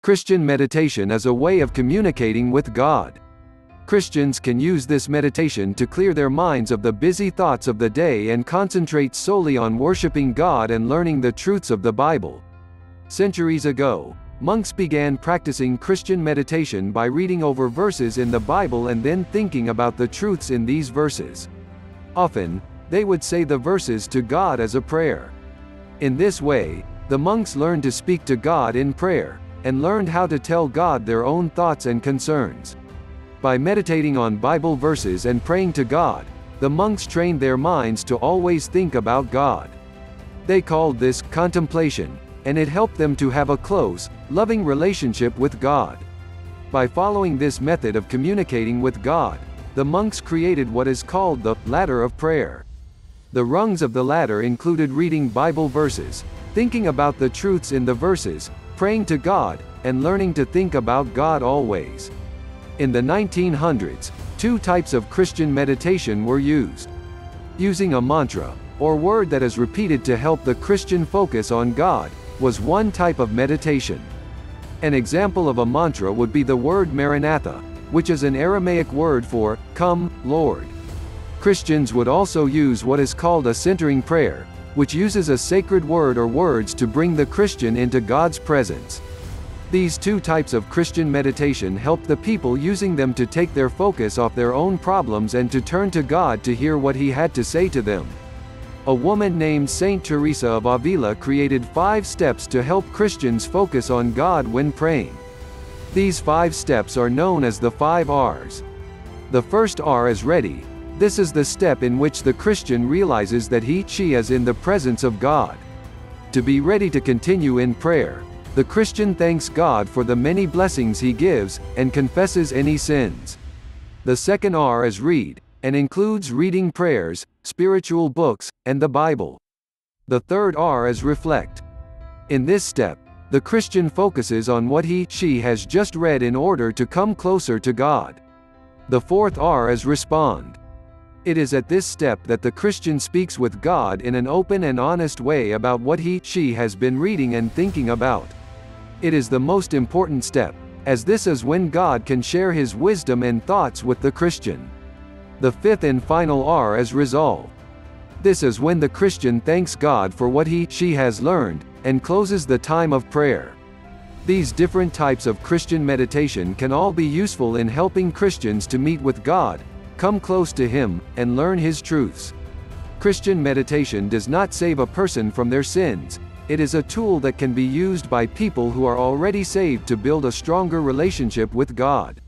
Christian meditation is a way of communicating with God. Christians can use this meditation to clear their minds of the busy thoughts of the day and concentrate solely on worshiping God and learning the truths of the Bible. Centuries ago, monks began practicing Christian meditation by reading over verses in the Bible and then thinking about the truths in these verses. Often, they would say the verses to God as a prayer. In this way, the monks learned to speak to God in prayer, and learned how to tell God their own thoughts and concerns. By meditating on Bible verses and praying to God, the monks trained their minds to always think about God. They called this contemplation, and it helped them to have a close, loving relationship with God. By following this method of communicating with God, the monks created what is called the ladder of prayer. The rungs of the ladder included reading Bible verses, thinking about the truths in the verses, praying to God, and learning to think about God always. In the 1900s, two types of Christian meditation were used. Using a mantra, or word that is repeated to help the Christian focus on God, was one type of meditation. An example of a mantra would be the word Maranatha, which is an Aramaic word for, "Come, Lord." Christians would also use what is called a centering prayer, which uses a sacred word or words to bring the Christian into God's presence. These two types of Christian meditation helped the people using them to take their focus off their own problems and to turn to God to hear what He had to say to them. A woman named Saint Teresa of Avila created 5 steps to help Christians focus on God when praying. These 5 steps are known as the 5 R's. The first R is ready. This is the step in which the Christian realizes that she is in the presence of God. To be ready to continue in prayer, the Christian thanks God for the many blessings He gives, and confesses any sins. The second R is read, and includes reading prayers, spiritual books, and the Bible. The third R is reflect. In this step, the Christian focuses on what she has just read in order to come closer to God. The fourth R is respond. It is at this step that the Christian speaks with God in an open and honest way about what she has been reading and thinking about. It is the most important step, as this is when God can share His wisdom and thoughts with the Christian. The fifth and final R is resolve. This is when the Christian thanks God for what she has learned, and closes the time of prayer. These different types of Christian meditation can all be useful in helping Christians to meet with God, come close to Him, and learn His truths. Christian meditation does not save a person from their sins. It is a tool that can be used by people who are already saved to build a stronger relationship with God.